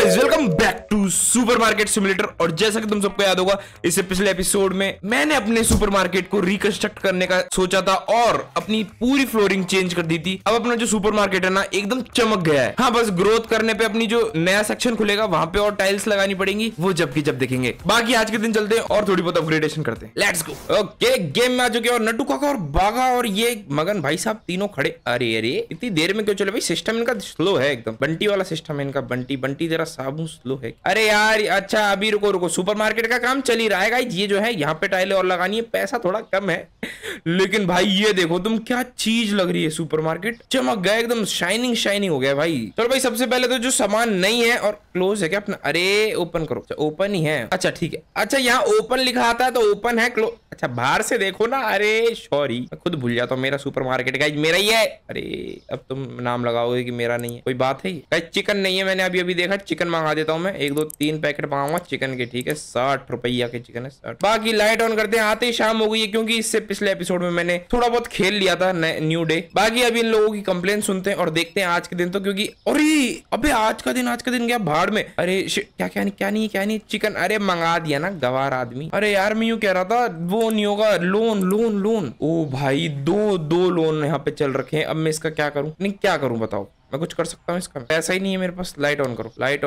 Guys welcome back to supermarket simulator. और जैसा कि तुम सबको याद होगा, इससे पिछले एपिसोड में मैंने अपने सुपरमार्केट को रिकंस्ट्रक्ट करने का सोचा था और अपनी पूरी फ्लोरिंग चेंज कर दी थी। अब अपना जो सुपरमार्केट है ना, एकदम चमक गया है। हाँ, बस ग्रोथ करने पे अपनी जो नया सेक्शन खुलेगा वहां पे और टाइल्स लगानी पड़ेंगी, वो जबकि जब देखेंगे। बाकी आज के दिन चलते हैं और थोड़ी बहुत अपग्रेडेशन करते हैं। Let's go. ओके, गेम में आ चुके और नट्टू काका और बागा और ये मगन भाई साहब तीनों खड़े। अरे अरे, इतनी देर में क्यों चले भाई? सिस्टम इनका स्लो है एकदम, बंटी वाला सिस्टम है इनका। बंटी जरा साबुन स्लो है। अरे यार, अच्छा अभी रुको, सुपरमार्केट का काम चल ही रहा है गाइस। ये जो है यहाँ पे टाइलें और लगानी है, पैसा थोड़ा कम है लेकिन भाई ये देखो तुम, क्या चीज लग रही है। सुपरमार्केट चमक गया एकदम, शाइनिंग हो गया भाई। चलो भाई, सबसे पहले तो जो सामान नहीं है और क्लोज है क्या अपना? अरे ओपन करो। ओपन ही है, अच्छा ठीक है। अच्छा यहाँ ओपन लिखा आता है तो ओपन है, क्लोज। अच्छा बाहर से देखो ना। अरे सॉरी, मैं खुद भूल जाता हूँ। मेरा सुपरमार्केट गाइस मेरा ही है। अरे अब तुम नाम लगाओगे कि मेरा नहीं है, कोई बात है? गाइस चिकन नहीं है, मैंने अभी देखा। चिकन मंगा देता हूँ मैं, 1 2 3 पैकेट मंगाऊंगा चिकन के, ठीक है। 60 रुपया के चिकन है, 60। बाकी लाइट ऑन करते हैं, आते ही शाम हो गई है क्योंकि इससे पिछले एपिसोड में मैंने थोड़ा बहुत खेल लिया था न्यू डे। बाकी अभी इन लोगों की कंप्लेन सुनते हैं और देखते हैं आज के दिन तो, क्योंकि अरे अबे आज का दिन गया भाड़ में। अरे क्या नहीं चिकन। अरे मंगा दिया ना गवार आदमी। अरे यार मैं यूं कह रहा था, वो नहीं होगा लोन। ओ भाई दो लोन यहाँ पे चल रखे हैं। अब मैं इसका क्या करूं? नहीं क्या करूं बताओ? मैं कुछ कर सकता हूँ इसका? पैसा ही नहीं है मेरे पास। लाइट ऑन करो। लाइट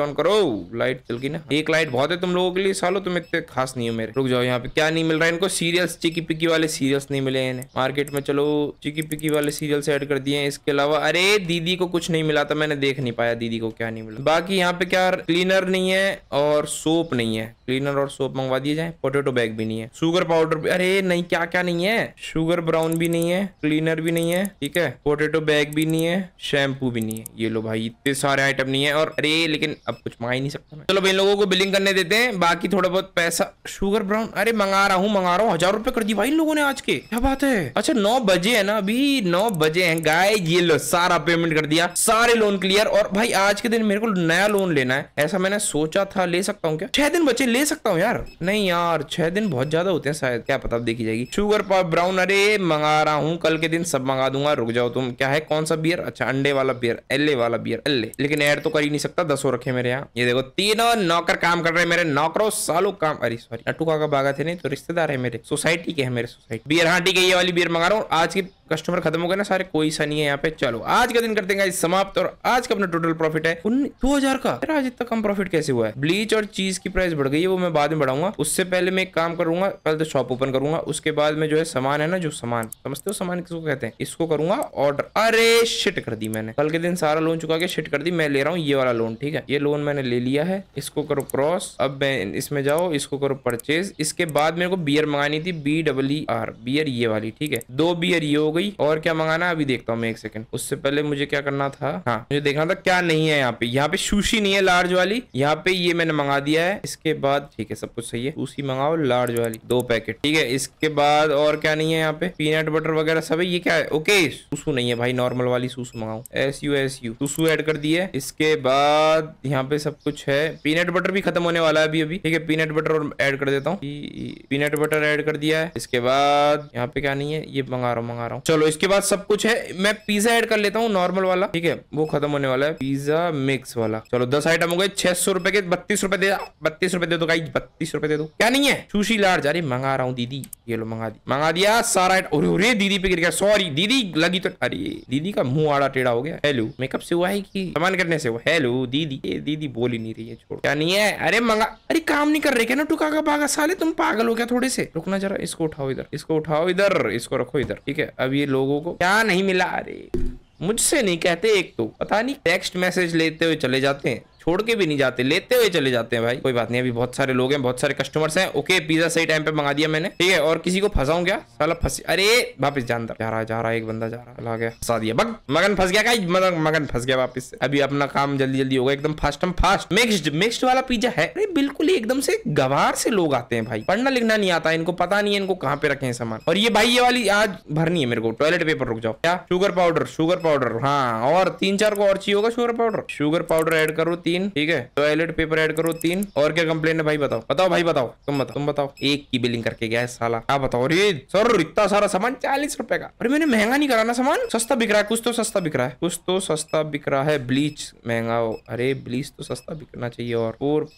चल गई ना। एक लाइट बहुत है तुम लोगों के लिए, सालो तुम इतने खास नहीं हो मेरे। रुक जाओ, यहाँ पे क्या नहीं मिल रहा है इनको? सीरियल्स, चिकी पिकी वाले सीरियल्स नहीं मिले इन्हें मार्केट में। चलो चिकी पिकी वाले सीरियल्स ऐड कर दिए। इसके अलावा अरे दीदी को कुछ नहीं मिला था, मैंने देख नहीं पाया दीदी को क्या नहीं मिला। बाकी यहाँ पे क्या, क्लीनर नहीं है और सोप नहीं है। क्लीनर और सोप मंगवा दिए जाए। पोटैटो बैग भी नहीं है। शुगर पाउडर भी, अरे नहीं क्या नहीं है। शुगर ब्राउन भी नहीं है, क्लीनर भी नहीं है, ठीक है। पोटैटो बैग भी नहीं है, शैम्पू भी नहीं है। ये लो भाई, इतने सारे आइटम नहीं है। और अरे लेकिन अब कुछ मंगा ही नहीं सकता मैं। चलो भाई इन लोगों को बिलिंग करने देते हैं। बाकी थोड़ा बहुत पैसा, शुगर ब्राउन, अरे मंगा रहा हूँ 1000 रुपए कर दी भाई इन लोगों ने आज के। क्या बात है? अच्छा 9 बजे है ना, अभी 9 बजे हैं गाइस। ये लो सारा पेमेंट कर दिया, सारे लोन क्लियर। और भाई आज के दिन मेरे को नया लोन लेना है, ऐसा मैंने सोचा था। ले सकता हूँ क्या? 6 दिन बचे, ले सकता हूँ यार? नहीं यार 6 दिन बहुत ज्यादा होते हैं शायद, क्या पता, देखी जाएगी। शुगर ब्राउन अरे मंगा रहा हूँ, कल के दिन सब मंगा दूंगा। रुक जाओ तुम, क्या है, कौन सा बियर? अच्छा अंडे वाला बियर, एल्ले वाला बियर, एल्ले। लेकिन ऐड तो कर ही नहीं सकता, 10 रखे मेरे यहाँ। ये देखो तीनों नौकर काम कर रहे हैं मेरे, नौकरों सालों काम। अरे सॉरी, नट्टू काका बागा थे नहीं तो रिश्तेदार है मेरे, सोसाइटी के है मेरे, सोसाइटी बियर। हाँ ठीक है, ये वाली बियर मंगा रहा हूँ। आज की कस्टमर खत्म हो गए ना सारे, कोई सा नहीं है यहाँ पे। चलो आज का दिन करते हैं समाप्त। और आज का अपना टोटल प्रॉफिट है 2000 का। यार आज इतना कम प्रॉफिट कैसे हुआ है? ब्लीच और चीज की प्राइस बढ़ गई है, वो मैं बाद में बढ़ाऊंगा। उससे पहले मैं एक काम करूंगा, पहले तो शॉप ओपन करूंगा, उसके बाद में जो है सामान है ना, जो सामान समझते हो, सामान किसको कहते हैं, इसको करूंगा ऑर्डर। अरे शिट कर दी मैंने, कल के दिन सारा लोन चुका के शिट कर दी। मैं ले रहा हूँ ये वाला लोन, ठीक है। ये लोन मैंने ले लिया है, इसको करो क्रॉस। अब मैं इसमें जाओ, इसको करो परचेज। इसके बाद मेरे को बियर मंगानी थी, BEER बियर, ये वाली, ठीक है। 2 बियर ये हो गई। और क्या मंगाना अभी देखता हूँ मैं, 1 सेकंड। उससे पहले मुझे क्या करना था, हाँ मुझे देखना था क्या नहीं है यहाँ पे। यहाँ पे सुशी नहीं है लार्ज वाली, यहाँ पे ये मैंने मंगा दिया है। इसके बाद ठीक है, सब कुछ सही है। सुशी मंगाओ लार्ज वाली 2 पैकेट, ठीक है। इसके बाद और क्या नहीं है यहाँ पे? पीनट बटर वगैरह सब है। ये क्या है? ओके सुसु नहीं है भाई, नॉर्मल वाली सुसु मंगाओ। SU सुसु ऐड कर दिए। इसके बाद यहाँ पे सब कुछ है। पीनट बटर भी खत्म होने वाला है अभी, ठीक है। पीनट बटर और ऐड कर देता हूँ, पीनट बटर ऐड कर दिया है। इसके बाद यहाँ पे क्या नहीं है, ये मंगा रहा हूँ। चलो इसके बाद सब कुछ है। मैं पिज्जा ऐड कर लेता हूँ नॉर्मल वाला, ठीक है, वो खत्म होने वाला है। पिज्जा मिक्स वाला। चलो 10 आइटम हो गए, 600 रुपए के। 32 रुपए दे, 32 रुपए दे दो गाइस, 32 रुपए दे दो। क्या नहीं है? सुशी लार्ज, अरे मंगा रहा हूँ दीदी, ये लो मंगा दिया सारा। अरे दीदी पे गिर गया, सॉरी दीदी लगी तो। अरे दीदी का मुंह आड़ा टेढ़ा हो गया। हेलो, मेकअप से हुआ है कि सामान करने से हुआ? हेलो दीदी, ये दीदी बोल ही नहीं रही है, छोड़। क्या नहीं है? अरे मंगा, अरे काम नहीं कर रहे क्या ना टुका का बागा? साले तुम पागल हो क्या थोड़े से? रुकना जरा, इसको उठाओ इधर, इसको उठाओ इधर, इसको रखो इधर, ठीक है। अब ये लोगों को क्या नहीं मिला? अरे मुझसे नहीं कहते, एक तो पता नहीं टेक्स्ट मैसेज लेते हुए चले जाते हैं, छोड़ के भी नहीं जाते, लेते हुए चले जाते हैं भाई। कोई बात नहीं, अभी बहुत सारे लोग हैं, बहुत सारे कस्टमर्स हैं। ओके पिज्जा सही टाइम पे मंगा दिया मैंने, ठीक है। और किसी को फंसाऊं क्या? साला फंस, अरे वापस जा रहा है एक बंदा, जा रहा है, फंसा दिया। मगन फंस गया, मगन फंस गया वापस से। अभी अपना काम जल्दी होगा एकदम फास्ट। मिक्स्ड वाला पिज्जा है। अरे बिल्कुल एकदम से गवार से लोग आते हैं भाई, पढ़ना लिखना नहीं आता इनको, पता नहीं है इनको कहाँ पे रखे हैं सामान। और ये भाई ये वाली आज भरनी है मेरे को, टॉयलेट पेपर। रुक जाओ, क्या? शुगर पाउडर, हाँ। और 3-4 को और चाहिए होगा शुगर पाउडर ऐड करो। 3, ठीक है। टॉयलेट पेपर ऐड करो 3। और क्या कंप्लेन है भाई? बताओ बताओ भाई बताओ, तुम बताओ। एक की बिलिंग करके गया है साला। क्या बताओ? अरे सर इतना सारा सामान 40 रुपए का। अरे मैंने महंगा नहीं कराना सामान, सस्ता बिक रहा है। कुछ तो सस्ता बिक रहा है, कुछ तो सस्ता बिक रहा है। ब्लीच महंगा हो, अरे ब्लीच तो सस्ता बिकना चाहिए। और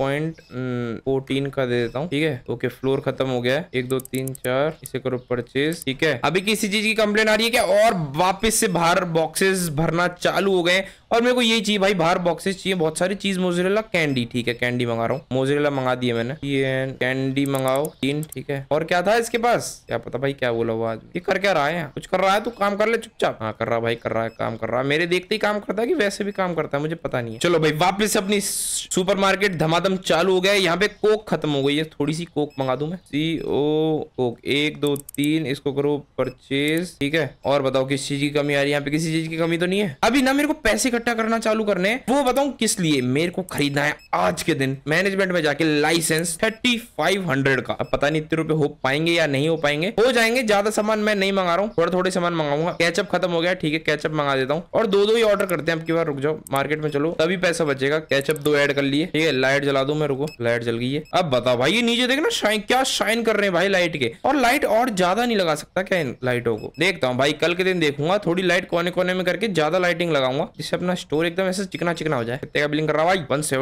4.14 का दे देता हूँ, ठीक है। ओके फ्लोर खत्म हो गया है। 1 2 3 4 इसे करो परचेज, ठीक है। अभी किसी चीज की कंप्लेन आ रही है क्या? और वापस से बाहर बॉक्सेस भरना चालू हो गए। और मेरे को यही चाहिए भाई, बाहर बॉक्सेस चाहिए बहुत सारी चीज। मोज़रेला कैंडी, ठीक है कैंडी मंगा रहा हूँ। मोज़रेला मंगा दिए मैंने। ये कैंडी मंगाओ 3, ठीक है। और क्या था इसके पास? क्या पता भाई क्या बोला वो आदमी। ये कर क्या रहा है? कुछ कर रहा है? तू काम कर ले चुपचाप। हाँ कर रहा भाई, कर रहा है, काम कर रहा है। मेरे देखते ही काम करता है कि वैसे भी काम करता है, मुझे पता नहीं है। चलो भाई वापस से अपनी सुपरमार्केट धमाधम चालू हो गया है। यहाँ पे कोक खत्म हो गई है, थोड़ी सी कोक मंगा दूं मैं। कोक 1 2 3 इसको करो परचेज, ठीक है। और बताओ किस चीज की कमी आ रही है? यहाँ पे किसी चीज की कमी तो नहीं है। अभी ना मेरे को पैसे इकट्ठा करना चालू करने हैं। वो बताऊं किस लिए? मेरे को खरीदना है आज के दिन मैनेजमेंट में जाके लाइसेंस 3500 का। अब पता नहीं इतने रुपए हो पाएंगे या नहीं हो पाएंगे। हो जाएंगे, ज्यादा सामान मैं नहीं मंगा रहा हूँ, थोड़े थोड़े सामान मंगाऊंगा। केचप खत्म हो गया, ठीक है केचप मंगा देता हूँ। और 2 ही ऑर्डर करते हैं अब की बार। रुक जाओ मार्केट में चलो, तभी पैसा बचेगा। केचप 2 ऐड कर लिए, ठीक है। लाइट जला दूं मैं, रुको लाइट जल गई है। अब बताओ भाई, ये नीचे देखना शाइन, क्या शाइन कर रहे हैं भाई लाइट के। और लाइट और ज्यादा नहीं लगा सकता क्या इन लाइटों को? देखता हूँ भाई, कल के दिन देखूंगा थोड़ी लाइट कोने कोने में करके ज्यादा लाइटिंग लगाऊंगा, जिससे अपना स्टोर एकदम ऐसे चिकना चिकना हो जाए। कितने का बिलिंग कर रहा भाई?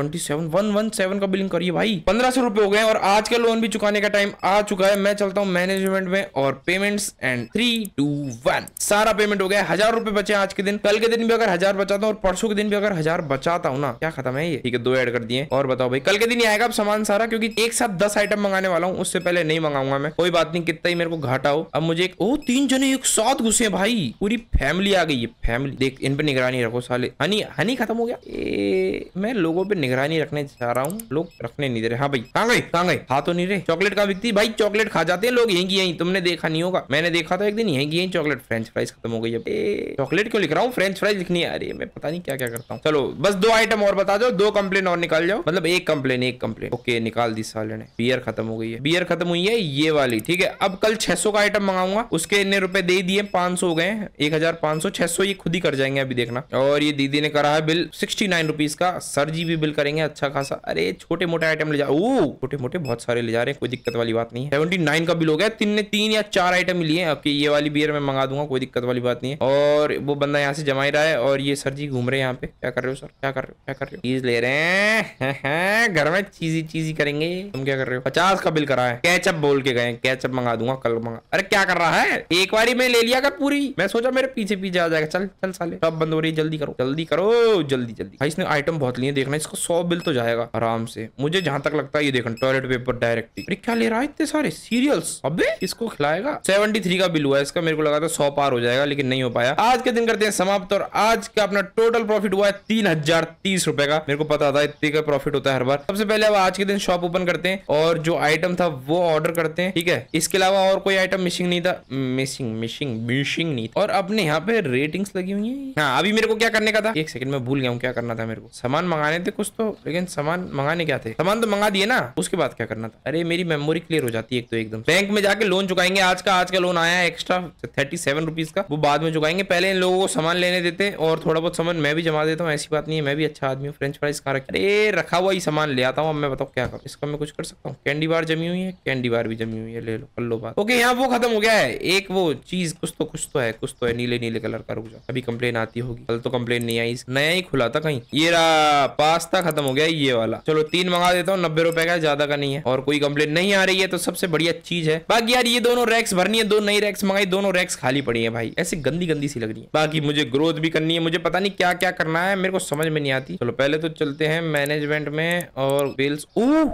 117 का बिलिंग करिए भाई। 1500 रुपए हो गए। और आज का लोन भी चुकाने का टाइम आ चुका है। मैं चलता हूँ मैनेजमेंट में और पेमेंट्स एंड 3 2 1 सारा पेमेंट हो गया। 1000 रुपए बचे आज के दिन। कल के दिन भी अगर 1000 बचाता हूँ और परसों के दिन भी अगर 1000 बचाता हूँ ना, क्या खत्म है ये, ठीक है। 2 ऐड कर दिए। और बताओ भाई कल के दिन ही आएगा अब सामान सारा, क्योंकि एक साथ 10 आइटम मंगाने वाला हूँ। उससे पहले नहीं मंगाऊंगा मैं, कोई बात नहीं, कितना ही मेरे को घाटा हो। अब मुझे 3 जने एक साथ घुसे भाई, पूरी फैमिली आ गई है। फैमिली देख, इन पे निगरानी रखो साले। हनी खत्म हो गया। मैं लोगों पे निगरानी रखने चाह रहा हूँ, लोग रखने नहीं दे रहे। हाँ भाई कहाँ गए? हाँ तो नहीं रहे। चॉकलेट का बिकती भाई, चॉकलेट खा जाते हैं लोग यहीं की यहीं। तुमने देखा नहीं होगा, मैंने देखा था एक दिन यहीं की यहीं चॉकलेट। फ्रेंच फ्राइज खत्म हो गई। अब चॉकलेट क्यों लिख रहा हूँ, फ्रेंच फ्राइज लिखनी है। अरे मैं पता नहीं क्या क्या करता हूँ। चलो बस 2 आइटम और बता दो, 2 कंप्लेन और निकाल जाओ। मतलब एक कंप्लेन। ओके निकाल दी साले ने। बियर खत्म हो गई है, बियर खत्म हुई है ये वाली, ठीक है। अब कल 600 का आइटम मंगाऊंगा, उसके इतने रुपए दे दिए, 500 हो गए। 1500 600 ये खुद ही कर जाएंगे अभी देखना। और ये दीदी ने करा है बिल 69 रुपीज का। सर जी भी बिल करेंगे अच्छा खासा। अरे छोटे मोटे आइटम ले जा, छोटे मोटे बहुत सारे ले जा रहे हैं, कोई दिक्कत वाली बात नहीं है। 79 का बिल हो गया। 3 या 4 आइटम ही लिए। ओके ये वाली बियर मैं मंगा दूंगा, कोई दिक्कत वाली बात नहीं है। और वो बंदा यहाँ से जमा ही रहा है। और ये सर जी घूम रहे हैं यहाँ पे। क्या कर रहे हो सर? क्या कर रहे हो? चीज ले रहे हैं घर में, चीजी करेंगे। तुम क्या कर रहे हो? 50 का बिल करा है। केचप बोल के गए, केचप मंगा दूंगा कल मंगा। अरे क्या कर रहा है? एक बारी में ले लिया कर पूरी। मैं सोचा मेरे पीछे आ जाएगा। चल साले, सब बंद हो रही है, जल्दी करो जल्दी भाई। इसने आइटम बहुत लिए, देखना इसको 100 बिल तो जाएगा आराम से, मुझे जहां तक लगता है। ये देखना टॉयलेट पेपर डायरेक्ट। अरे क्या ले रहा है इतने सारे सीरियल्स? अबे इसको खिलाएगा। 73 का बिल हुआ है इसका। मेरे को लगा था 100 पार हो जाएगा, लेकिन नहीं हो पाया। आज के दिन करते हैं समाप्त। और आज का अपना टोटल प्रॉफिट हुआ है 3030 रुपए का। मेरे को पता था इतने का प्रॉफिट होता है हर बार। सबसे पहले अब आज के दिन शॉप ओपन करते हैं और जो आइटम था वो ऑर्डर करते हैं, ठीक है। इसके अलावा और कोई आइटम मिसिंग नहीं था। मिसिंग नहीं। और अपने यहाँ पे रेटिंग्स लगी हुई है। हाँ अभी मेरे को क्या करने का था, एक सेकंड में भूल गया हूँ क्या करना था मेरे को। सामान मंगाने थे कुछ तो, लेकिन सामान मंगाने क्या थे? सामान तो मंगा दिए ना, उसके बाद क्या करना था? अरे मेरी मेमोरी क्लियर हो जाती है एक तो एकदम। बैंक में जाके लोन चुकाएंगे। आज का लोन आया है एक्स्ट्रा 37 रुपीज का, वो बाद में चुकाएंगे। पहले इन लोगों को सामान लेने देते हैं और थोड़ा बहुत सामान मैं भी जमा देता हूँ। ऐसी बात नहीं है, मैं भी अच्छा आदमी हूँ। फ्रेंच फ्राइज कहाँ रखे? अरे रखा हुआ ही सामान ले आता हूँ। अब मैं बताओ क्या करूँ इसका? मैं कुछ कर सकता हूँ? कैंडी बार जमी हुई है, कैंडी बार भी जमी हुई है, ले लो कर लो बात। ओके यहाँ वो खत्म हो गया है। एक वो चीज कुछ तो है नीले कलर का। रुक जाओ, अभी कंप्लेन आती होगी। कल तो कंप्लेन नहीं आई, नया ही खुला था कहीं। ये रहा पास्ता खत्म हो गया ये वाला। चलो 3 मंगा देता हूँ, 90 रुपए का, ज्यादा का नहीं है। और कोई कंप्लेन नहीं आ रही है तो सबसे बढ़िया चीज है। बाकी यार ये दोनों रैक्स भरनी है, 2 नई रैक्स मंगाई, दोनों रैक्स खाली पड़ी है भाई। ऐसे गंदी सी लग रही है। बाकी मुझे ग्रोथ भी करनी है, मुझे पता नहीं क्या क्या करना है, मेरे को समझ में नहीं आती। चलो पहले तो चलते हैं मैनेजमेंट में और बिल्स।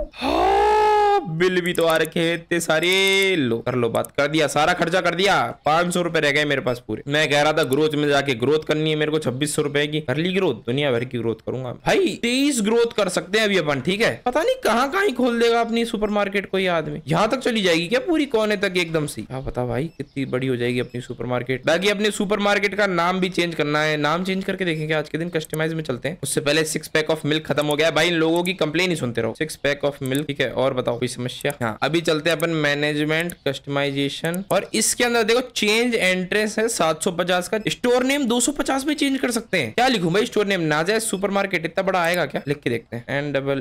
बिल भी तो आ रखे हैं इतने सारे। लो कर लो बात, कर दिया सारा खर्चा कर दिया। 500 रुपए रह गए मेरे पास पूरे। मैं कह रहा था ग्रोथ में जाके ग्रोथ करनी है मेरे को 2600 रुपए की। कर ली ग्रोथ, दुनिया भर की ग्रोथ करूंगा भाई। 23 ग्रोथ कर सकते हैं अभी अपन, ठीक है। पता नहीं कहाँ ही खोल देगा अपनी सुपरमार्केट कोई आदमी। यहाँ तक चली जाएगी क्या पूरी कोने तक एकदम से? क्या पता भाई कितनी बड़ी हो जाएगी अपनी सुपरमार्केट। बाकी अपने सुपरमार्केट का नाम भी चेंज करना है, नाम चेंज करके देखेंगे आज के दिन। कस्टमाइज में चलते हैं। उससे पहले 6 पैक ऑफ मिल्क खत्म हो गया भाई। इन लोगों की कंप्लेन ही सुनते रहो। 6 पैक ऑफ मिल्क, ठीक है। और बताओ कोई समस्या। हाँ, अभी चलते हैं अपन मैनेजमेंट कस्टमाइजेशन, और इसके अंदर देखो चेंज एंट्रेंस है 750 का, स्टोर नेम 250 में चेंज कर सकते हैं। क्या लिखूं भाई स्टोर नेम? नाजायज सुपरमार्केट, इतना बड़ा आएगा क्या? लिख के देखते हैं।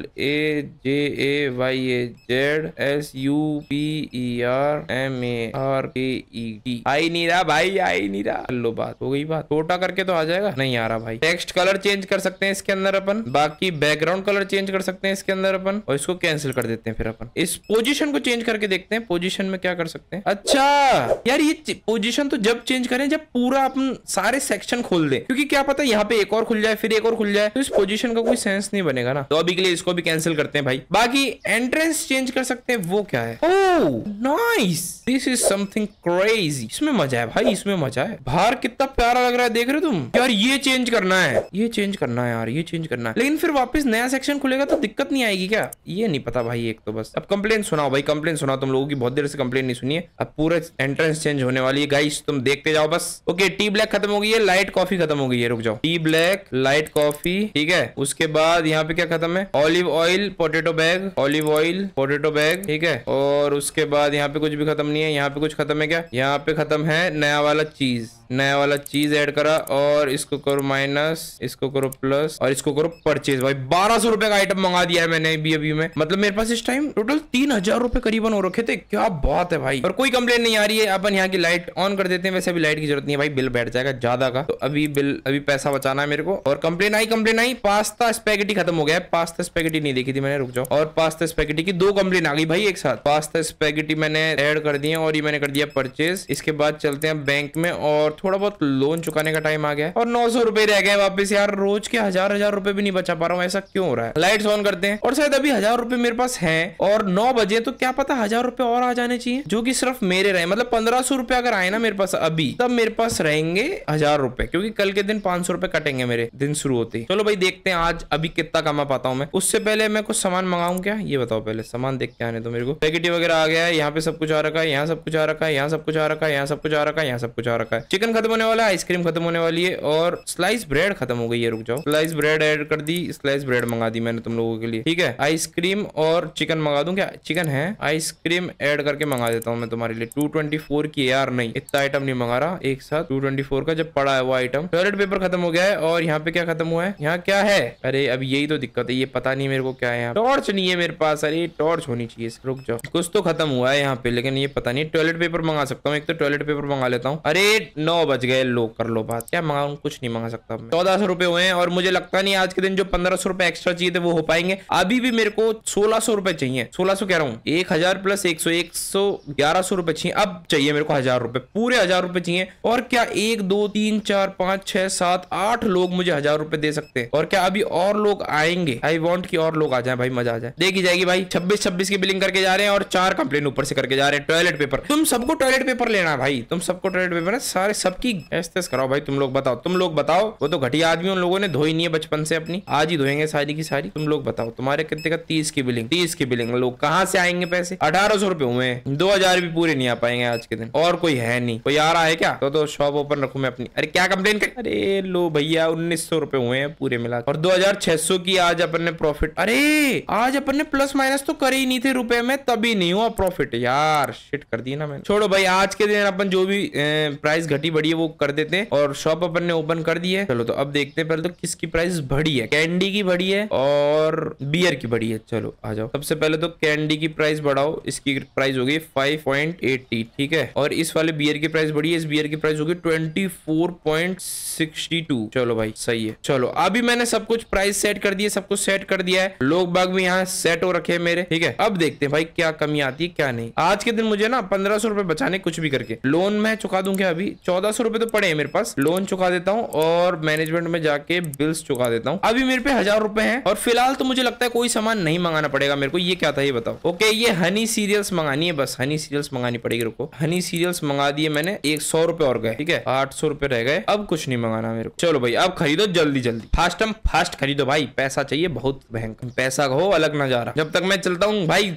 NAAJAYAZSUPERMARKET। आई नहीं रहा भाई, आई नहीं रहा। लो बात हो गई, बात छोटा करके तो आ जाएगा, नहीं आ रहा भाई। टेक्स्ट कलर चेंज कर सकते हैं इसके अंदर अपन, बाकी बैकग्राउंड कलर चेंज कर सकते हैं इसके अंदर अपन, और इसको कैंसिल कर देते हैं। फिर अपन इस पोजीशन को चेंज करके देखते हैं, पोजीशन में क्या कर सकते हैं। अच्छा यार, ये पोजीशन तो जब चेंज करें जब पूरा अपन सारे सेक्शन खोल दें, क्योंकि क्या पता यहाँ पे एक और खुल जाए, फिर एक और खुल जाए, तो इस पोजीशन का कोई सेंस नहीं बनेगा ना। तो अभी के लिए इसको भी कैंसिल करते हैं भाई। बाकी एंट्रेंस चेंज कर सकते हैं, वो क्या है? Oh nice, this is something crazy. इसमें मजा है भाई, इसमें मजा है। बाहर कितना प्यारा लग रहा है, देख रहे हो तुम? यार ये चेंज करना है, ये चेंज करना है यार, ये चेंज करना है। लेकिन फिर वापस नया सेक्शन खुलेगा तो दिक्कत नहीं आएगी क्या? ये नहीं पता भाई। एक तो बस अब कंप्लेन सुनाओ भाई, कंप्लेन सुनाओ। तुम लोगों की बहुत देर से कंप्लेन नहीं सुनी है। अब पूरा एंट्रेंस चेंज होने वाली है गाइस, तुम देखते जाओ बस। ओके, टी ब्लैक खत्म हो गई है, लाइट कॉफी खत्म हो गई है। रुक जाओ, टी ब्लैक लाइट कॉफी, ठीक है। उसके बाद यहाँ पे क्या खत्म है? Olive oil potato bag, olive oil potato bag, ठीक है। और उसके बाद यहाँ पे कुछ भी खत्म नहीं है। यहाँ पे कुछ खत्म है क्या? यहाँ पे खत्म है नया वाला चीज, नया वाला चीज ऐड करा, और इसको करो माइनस, इसको करो प्लस, और इसको करो परचेज। भाई 1200 रुपए का आइटम मंगा दिया है मैंने अभी में। मतलब मेरे पास इस टाइम टोटल 3000 रुपए करीबन हो रखे थे। क्या बात है भाई। और कोई कंप्लेन नहीं आ रही है। अपन यहाँ की लाइट ऑन कर देते हैं। वैसे अभी लाइट की जरूरत नहीं है भाई, बिल बैठ जाएगा ज्यादा का। तो अभी बिल, अभी पैसा बचाना है मेरे को। और कंप्लेन आई, कंप्लेन आई, पास्ता स्पैगेटी खत्म हो गया है। पास्ता स्पैगेटी नहीं देखी थी मैंने, रुक जाओ। और पास्ता स्पैगेटी की 2 कंप्लेन आ गई भाई एक साथ। पास्ता स्पैगेटी मैंने ऐड कर दिए, और ये मैंने कर दिया परचेज। इसके बाद चलते हैं बैंक में, और थोड़ा बहुत लोन चुकाने का टाइम आ गया, और 900 रुपए रह गए वापस। यार रोज के 1000 रुपए भी नहीं बचा पा रहा हूँ, ऐसा क्यों हो रहा है? लाइट्स ऑन करते हैं, और शायद अभी 1000 रुपए मेरे पास हैं, और 9 बजे, तो क्या पता 1000 रुपए और आ जाने चाहिए, जो कि सिर्फ मेरे रहे। मतलब 1500 रुपए अगर आए ना मेरे पास अभी, तब मेरे पास रहेंगे 1000 रुपए, क्योंकि कल के दिन 500 रुपए कटेंगे मेरे दिन शुरू होते ही। चलो भाई देखते हैं आज अभी कितना कमा पाता हूँ मैं। उससे पहले मैं कुछ सामान मंगाऊं क्या, ये बताओ पहले। सामान देख के आने दो मेरे को। पैकेटी वगैरह आ गया है, यहाँ पे सब कुछ आ रखा है, यहाँ सब कुछ आ रखा है, यहाँ सब कुछ आ रखा है, यहाँ सब कुछ आ रखा है, यहाँ सब कुछ आ रखा है। चिकन खत्म होने वाला है, आइसक्रीम खत्म होने वाली है, और स्लाइस ब्रेड खत्म हो गई है। रुक जाओ, स्लाइस ब्रेड ऐड कर दी, स्लाइस ब्रेड मंगा दी मैंने तुम लोगों के लिए, ठीक है। आइसक्रीम और चिकन मंगा दूं क्या? चिकन है, आइसक्रीम ऐड करके मंगा देता हूँ मैं तुम्हारे लिए। 224 की यार, नहीं इतना आइटम नहीं मंगा रहा एक साथ। 224 का जब पड़ा है वो आइटम। टॉयलेट पेपर खत्म हो गया है, और यहाँ पे क्या खत्म हुआ है? यहाँ क्या है? अरे अब यही तो दिक्कत है, ये पता नहीं मेरे को क्या है। यहाँ टॉर्च नहीं है मेरे पास। अरे टॉर्च होनी चाहिए। रुक जाओ, कुछ तो खत्म हुआ है यहाँ पे, लेकिन ये पता नहीं। टॉयलेट पेपर मंगा सकता हूँ एक, तो टॉयलेट पेपर मंगा लेता हूँ। अरे 9 बज गए, लो कर लो बात। क्या मंगाऊं? कुछ नहीं मंगा सकता। 1400 रुपए हुए हैं, और मुझे लगता नहीं आज के दिन जो 1500 रुपए एक्स्ट्रा चाहिए थे वो हो पाएंगे। अभी भी मेरे को 1600 रुपए चाहिए। 1600 कह रहा हूँ, 1000 प्लस 100, 1100 रुपए चाहिए। अब चाहिए मेरे को 1000 रुपए, पूरे 1000 रुपए चाहिए। और क्या 1 2 3 4 5 6 7 8 लोग मुझे 1000 रुपए दे सकते हैं? और क्या अभी और लोग आएंगे? आई वांट कि और लोग आ जाए भाई, मजा आ जाए। देखी जाएगी भाई। 26 की बिलिंग करके जा रहे हैं, और 4 कंप्लेन ऊपर से करके जा रहे हैं। टॉयलेट पेपर, तुम सबको टॉयलेट पेपर लेना है भाई, तुम सबको टॉयलेट पेपर है सारे, सबकी एस्तेस कराओ भाई। तुम लोग बताओ, तुम लोग बताओ। वो तो घटिया आदमी, उन लोगों ने धोई नहीं है बचपन से अपनी, आज ही धोएंगे सारी की सारी। तुम लोग बताओ, तुम्हारे कितने का? 30 की बिलिंग, 30 की बिलिंग। लोग कहाँ से आएंगे पैसे? 1800 रुपए हुए हैं, 2000 भी पूरे नहीं आ पाएंगे आज के दिन। और कोई है नहीं, कोई आ रहा है क्या? तो शॉप ओपन रखूं मैं अपनी। अरे क्या कंप्लेन कर? अरे लो भैया, 1900 रुपए हुए हैं पूरे मिला, और 2600 की आज अपन ने प्रॉफिट। अरे आज अपन ने प्लस माइनस तो करे ही नहीं थे रुपए में, तभी नहीं हुआ प्रॉफिट। यार शिट कर दी ना मैंने। छोड़ो भाई, आज के दिन अपन जो भी प्राइस घटी बढ़ी है वो कर देते हैं, और शॉप अपन ने ओपन कर दी है। चलो तो अब देखते हैं पहले तो किसकी प्राइस बढ़ी है। कैंडी की बढ़ी है, और बियर की बढ़ी है। चलो आ जाओ, सबसे पहले तो कैंडी की प्राइस बढ़ाओ। इसकी प्राइस होगी 5.80, ठीक है। और इस वाले बियर की प्राइस बढ़ी है, इस बियर की प्राइस होगी 24.62। चलो भाई सही है। चलो अभी मैंने सब कुछ प्राइस सेट कर दिए, सब कुछ सेट कर दिया है। लोग बाग भी यहाँ सेट हो रखे हैं मेरे, ठीक है। अब देखते हैं भाई क्या कमी आती है क्या नहीं। आज के दिन मुझे ना 1500 रुपए बचाने कुछ भी करके। लोन मैं चुका दूं क्या? अभी 1400 रुपए तो पड़े हैं मेरे पास, लोन चुका देता हूँ, और मैनेजमेंट में जाके बिल्स चुका देता हूँ। अभी मेरे पे 1000 रुपए हैं, और फिलहाल तो मुझे लगता है कोई सामान नहीं मंगाना पड़ेगा मेरे को। ये क्या था ये बताओ? ओके, ये हनी सीरियल्स मंगानी है, बस हनी सीरियल्स मंगानी पड़ेगी। रुको, हनी सीरियल्स मंगा दिए मैंने, 100 रुपए और गए, ठीक है। 800 रुपए रह गए। अब कुछ नहीं मंगाना मेरे को। चलो भाई अब खरीदो जल्दी जल्दी, फास्ट खरीदो भाई, पैसा चाहिए बहुत भयंकर। पैसा हो अलग नजारा। जब तक मैं चलता हूँ भाई,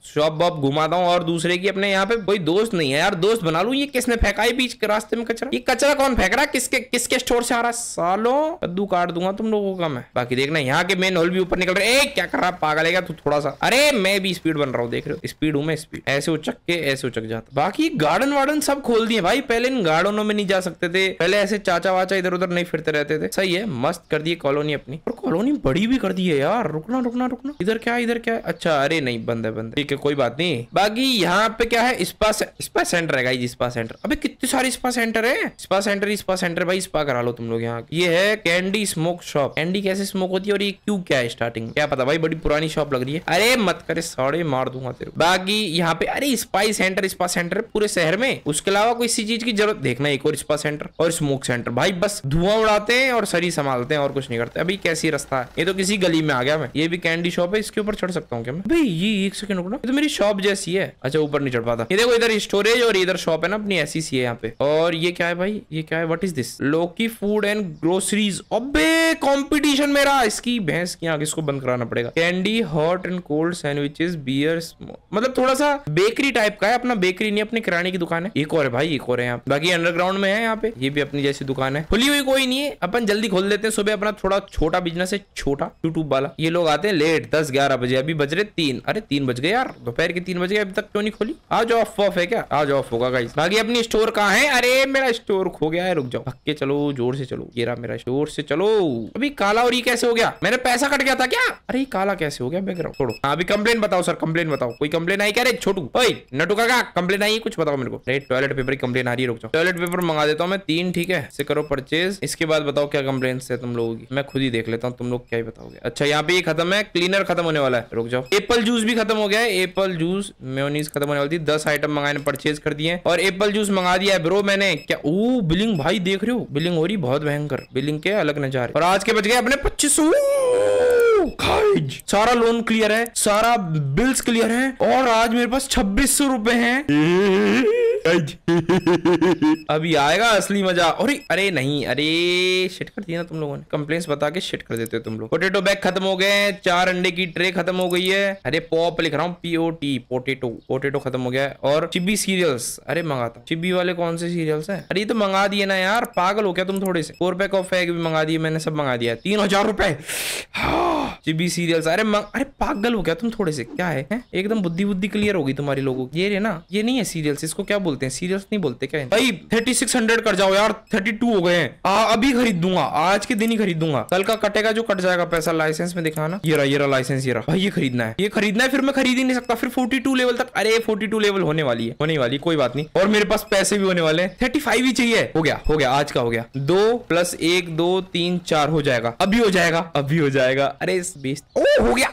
शॉप वॉप घुमाता हूँ और दूसरे की अपने यहाँ पे कोई दोस्त नहीं है यार, दोस्त बना लूं। ये किसने फेंका है बीच के रास्ते में कचरा? ये कचरा कौन फेंक रहा है? किसके स्टोर से आ रहा है? सालो कद्दू काट दूंगा तुम लोगों का मैं। बाकी देखना यहाँ के मेन होल भी ऊपर निकल रहे। क्या कर रहा है पागल है क्या तू? थोड़ा सा, अरे मैं भी स्पीड बन रहा हूँ, देख रहे हो स्पीड हूँ मैं, स्पीड ऐसे उचक के ऐसे उचक जाता। बाकी गार्डन वार्डन सब खोल दिए भाई, पहले इन गार्डनों में नहीं जा सकते थे, पहले ऐसे चाचा वाचा इधर उधर नहीं फिरते रहते थे। सही है, मस्त कर दिए कॉलोनी अपनी, और कॉलोनी बड़ी भी कर दी है यार। रुकना रुकना रुकना, इधर क्या है, इधर क्या है? अच्छा अरे नहीं, बंद है बंद है, ठीक है कोई बात नहीं। बाकी यहाँ पे क्या है? स्पा सेंटर है गाइस, स्पा सेंटर। अबे कितने सारे स्पा सेंटर है, स्पा सेंटर भाई, स्पा करा लो तुम लोग यहाँ। ये है कैंडी स्मोक शॉप। कैंडी कैसे स्मोक होती है और ये क्यों क्या है स्टार्टिंग, क्या पता भाई, बड़ी पुरानी शॉप लग रही है। अरे मत करे, साड़े मार दूंगा तेरे। बाकी यहाँ पे अरे स्पा सेंटर पूरे शहर में, उसके अलावा कोई सी चीज की जरूरत देखना, एक और स्पा सेंटर और स्मोक सेंटर भाई, बस धुआं उड़ाते हैं और शरीर संभालते हैं और कुछ नहीं करते। अभी कैसी रास्ता है, ये तो किसी गली में आ गया मैं। ये भी कैंडी शॉप है, इसके ऊपर चढ़ सकता हूँ क्या मैं? भाई ये एक सेकंड रुकना, ये तो मेरी शॉप जैसी है। अच्छा ऊपर नहीं चढ़ पाता। ये देखो इधर स्टोरेज और इधर शॉप है ना अपनी, ऐसी सी है यहाँ पे। और ये क्या है भाई, ये क्या है? What is this? Loki food and groceries. अबे कंपटीशन मेरा, इसकी भैंस की आगे, इसको बंद कराना पड़ेगा। Candy hot and cold sandwiches beer, मतलब थोड़ा सा बेकरी टाइप का है। अपना बेकरी नहीं, अपनी किराने की दुकान है। एक और है भाई, एक और है यहाँ। बाकी अंडरग्राउंड में है यहाँ पे, ये भी अपनी जैसी दुकान है। खुली हुई कोई नहीं है, अपन जल्दी खोल देते हैं। सुबह अपना थोड़ा छोटा बिजनेस है, छोटा यूट्यूब वाला। ये लोग आते हैं लेट, 10-11 बजे, अभी बज रहे 3। अरे 3 बज गए यार, दोपहर के 3 बज गए, अभी तक क्यों नहीं खोली? आज ऑफ है क्या? आज ऑफ होगा गाइस। बाकी अपनी स्टोर कहाँ है? अरे मेरा स्टोर खो गया है, रुक जाओ, धक्के चलो, जोर से चलो। ये रहा मेरा, जोर से चलो। अभी काला और ये कैसे हो गया? मैंने पैसा कट गया था क्या? अरे काला कैसे हो गया? बैकग्राउंड छोड़ो। अभी कंप्लेन बताओ सर, कंप्लेन बताओ। कोई कंप्लेन आई क्या रे छोटू? ओए नटू काका, कंप्लेन आई कुछ बताओ मेरे को। टॉयलेट पेपर की कंप्लेन आ रही है, रुक जाओ। टॉयलेट पेपर मंगा देता हूँ मैं 3, ठीक है? इसे करो परचेज। इसके बाद बताओ क्या कंप्लेन है तुम लोगों की, मैं खुद ही देख लेता हूँ तुम लोग क्या ही बताओगे। अच्छा यहाँ पे ये खत्म है, क्लीनर खत्म होने वाला है, रुक जाओ। एप्पल जूस भी खत्म हो गया है, एप्पल जूस, मेयोनीज खत्म होने वाली थी। 10 आइटम मंगाने परचेज कर दिए और एप्पल जूस मंगा दिया है ब्रो मैंने। क्या ओ बिलिंग भाई देख रहे हो, बिलिंग हो रही बहुत भयंकर, बिलिंग के अलग नजारे। और आज के बच गए अपने 2500। सारा लोन क्लियर है, सारा बिल्स क्लियर है, और आज मेरे पास 2600 रुपए हैं। अभी आएगा असली मजा। अरे नहीं, अरे शिट कर दिया ना तुम लोगों ने, कंप्लेंट्स बता के शिट कर देते हो तुम लोग। पोटेटो बैग खत्म हो गए, 4 अंडे की ट्रे खत्म हो गई है। अरे पॉप लिख रहा हूँ, POT, पोटेटो खत्म हो गया है। और चिब्बी सीरियल्स, अरे मंगाता। चिब्बी वाले कौन से सीरियल्स है? अरे ये तो मंगा दिए ना यार, पागल हो क्या तुम थोड़े से। 4 पैक ऑफ एग भी मंगा दिए मैंने, सब मंगा दिया। 3000 रुपए चिब्बी सीरियल्स। अरे पागल हो क्या तुम थोड़े से, क्या है? एकदम बुद्धि क्लियर होगी तुम्हारी लोगों की। ये ना, ये नहीं है सीरियल्स, इसको क्या बोलते हैं? सीरियल्स नहीं बोलते क्या भाई? 3600 कर जाओ यार, 32 हो गए हैं। अभी खरीद दूंगा, आज के दिन ही खरीद दूंगा। कल का कटेगा जो कट जाएगा पैसा। लाइसेंस में दिखाना, ये रहा लाइसेंस, ये रहा भाई। ये खरीदना है, फिर मैं खरीद ही नहीं सकता फिर 42 लेवल तक। अरे 42 लेवल होने वाली है, कोई बात नहीं। और मेरे पास पैसे भी होने वाले हैं, 35 ही चाहिए। हो गया आज का हो गया। 2 + 1 2 3 4 हो जाएगा, अभी हो जाएगा। अरे हो गया